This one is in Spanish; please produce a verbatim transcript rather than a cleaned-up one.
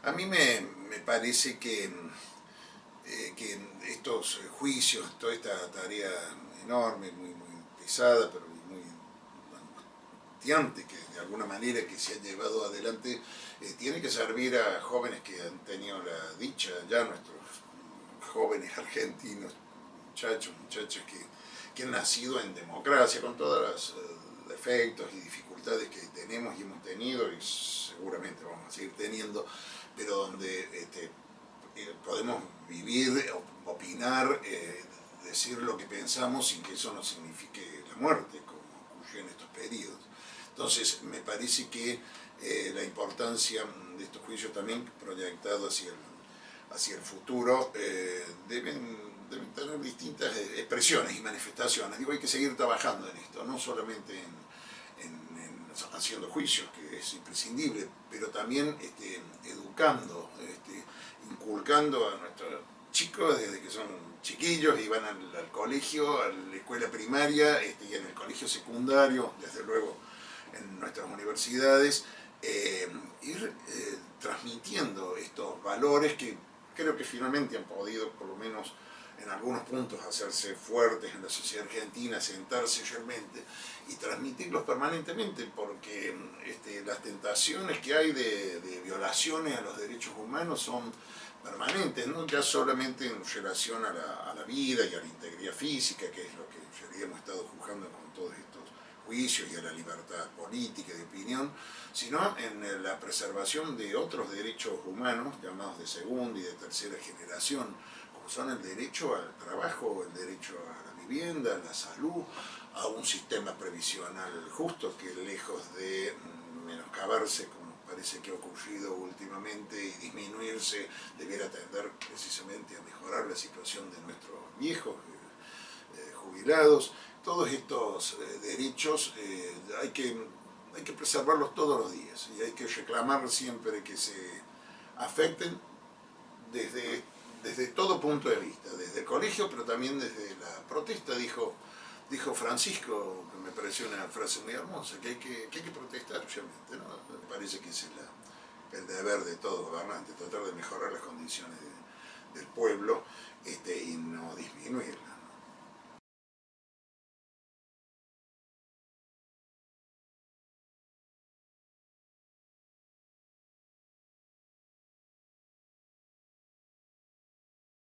A mí me, me parece que, eh, que estos juicios, toda esta tarea enorme, muy, muy pesada, pero muy angustiante, que de alguna manera que se ha llevado adelante, eh, tiene que servir a jóvenes que han tenido la dicha, ya nuestros jóvenes argentinos, muchachos, muchachas que, que han nacido en democracia, con todos los uh, defectos y dificultades que tenemos y hemos tenido y seguramente vamos a seguir teniendo, pero donde este, eh, podemos vivir, opinar, eh, decir lo que pensamos sin que eso no signifique la muerte, como ocurrió en estos periodos. Entonces, me parece que eh, la importancia de estos juicios también proyectados hacia el, hacia el futuro eh, deben, deben tener distintas expresiones y manifestaciones. Digo, hay que seguir trabajando en esto, no solamente en, en, en haciendo juicios, que es imprescindible, pero también este, educando, este, inculcando a nuestros chicos desde que son chiquillos y van al, al colegio, a la escuela primaria este, y en el colegio secundario, desde luego en nuestras universidades, eh, ir eh, transmitiendo estos valores que creo que finalmente han podido, por lo menos en algunos puntos, hacerse fuertes en la sociedad argentina, sentarse realmente y transmitirlos permanentemente, porque este, las tentaciones que hay de, de violaciones a los derechos humanos son permanentes, no ya solamente en relación a la, a la vida y a la integridad física, que es lo que en realidad hemos estado juzgando con todos estos juicios y a la libertad política y de opinión, sino en la preservación de otros derechos humanos, llamados de segunda y de tercera generación, como son el derecho al trabajo, el derecho a la vivienda, a la salud, a un sistema previsional justo que lejos de menoscabarse, como parece que ha ocurrido últimamente, y disminuirse, debiera tender precisamente a mejorar la situación de nuestros viejos, eh, jubilados. Todos estos eh, derechos eh, hay, que, hay que preservarlos todos los días y hay que reclamar siempre que se afecten desde, desde todo punto de vista, desde el colegio, pero también desde la protesta, dijo, dijo Francisco, que me pareció una frase muy hermosa, que hay que, que, hay que protestar realmente, ¿no? Me parece que es la, el deber de todo gobernante, tratar de mejorar las condiciones de, del pueblo este, y no disminuirlas.